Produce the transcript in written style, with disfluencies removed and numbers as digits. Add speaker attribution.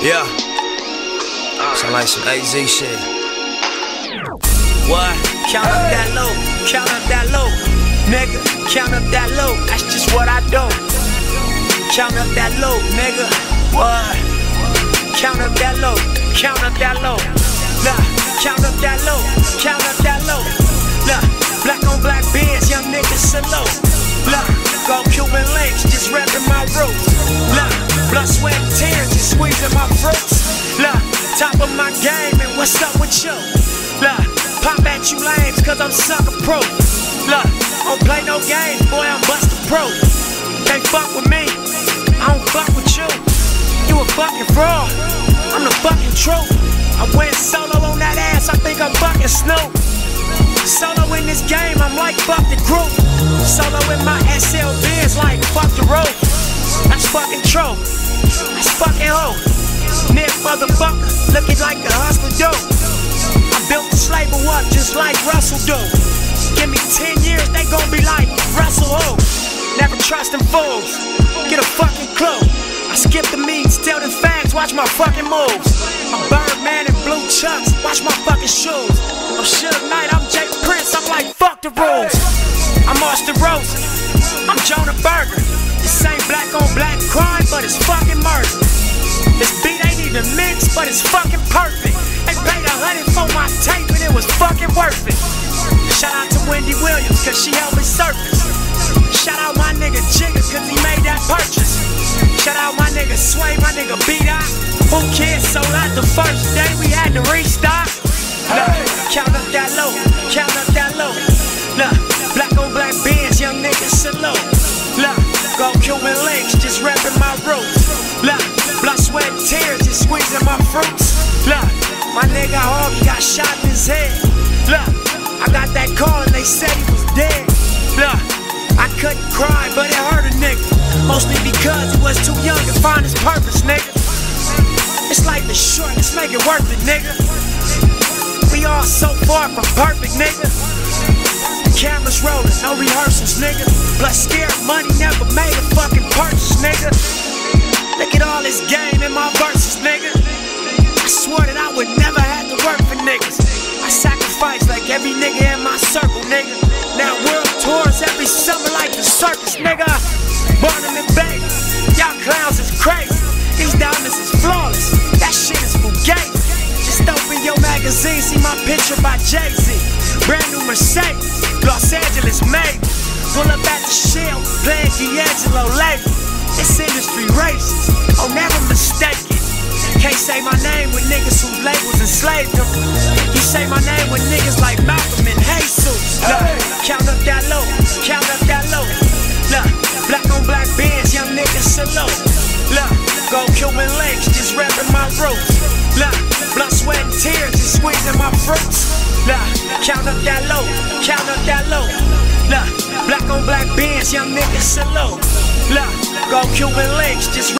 Speaker 1: Yeah. Sound like some AZ shit. What? Count up that low, count up that low. Nigga, count up that low, that's just what I do. Count up that low, nigga. What? Count up that low, count up that low. Look, count up that low, count up that low. Look, black on black Benz, young niggas saloon. Look, go Cuban links, just reppin' my roots. Look, blood, sweat, and tears, just squeezing my fruits. Look, top of my game, and what's up with you? Look, pop at you lames, cause I'm sucker proof. Look, don't play no games, boy, I'm bustin' proof. Can't fuck with me, I don't fuck with you. You a fucking fraud, I'm the fucking truth. I went solo on that ass, I think I'm fucking Snoop. Solo in this game, I'm like fuck the group. Solo in my SLB is like fuck the road. That's fucking true, that's fucking hoe. Nick motherfucker, looking like a hustler do. I built this label up just like Russell do. Give me 10 years, they gon' be like Russell who? Never trust them fools, get a fucking clue. I skip the meets, tell them fags, watch my fucking moves. I'm Birdman in blue chucks, watch my fucking shoes. I'm Suge Knight, I'm Jay Prince, I'm like fuck the rules. I'm Austin Rose, I'm Jonah Berger. This ain't black on black crime, but it's fucking murder. This beat ain't even mixed, but it's fucking perfect. They paid $100 for my tape and it was fucking worth it. Shout out to Wendy Williams, cause she helped me surface. Shout out my nigga Jigga, cause he made that purchase. Shout out my nigga Sway, my nigga B-Dot. Who kids sold out the first day, we had to restock. Look, count up that low, count up that low. Look, black on black Benz, young niggas salute. Look, go Cuban links, just reppin' my roots. Look, blood, sweat, and tears, just squeezing my fruits. Look, my nigga Hoggy got shot in his head. Look, I got that call and they said he was dead. Look, I couldn't cry, but it hurt a nigga. Mostly because he was too young to find his purpose, nigga. It's like the short, let's make it worth it, nigga. We all so far from perfect, nigga. Cameras rolling, no rehearsals, nigga. Plus scared money never made a fucking purchase, nigga. Look at all this game in my verses, nigga. I swore that I would never have to work for niggas. I sacrifice like every nigga in my circle, nigga. Now world tours every summer like the circus, nigga. Barnum and Bailey, y'all clowns is crazy. These diamonds is flawless, that shit is fugazi. Just open your magazine, see my picture by Jay-Z. Brand new Mercedes, Los Angeles made. Pull up at the Shell, playing D'Angelo label. This industry racist, oh never mistake it. Can't say my name with niggas whose labels enslaved them. You say my name with niggas like Malcolm and Jesus. Look, count up that low, count up that low. Look, black on black Benz, young niggas salute. Look, go Cuban links, just reppin' my roots. Look, blood, sweat, and tears, just squeezing my fruits. Look, count up that low, count up that low. Look, black on black Benz, young niggas salute. Look, go Cuban links, just